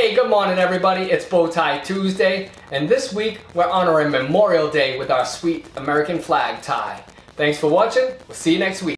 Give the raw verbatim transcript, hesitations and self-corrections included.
Hey, good morning everybody, it's BowTie Tuesday, and this week we're honoring Memorial Day with our sweet American flag tie. Thanks for watching, we'll see you next week.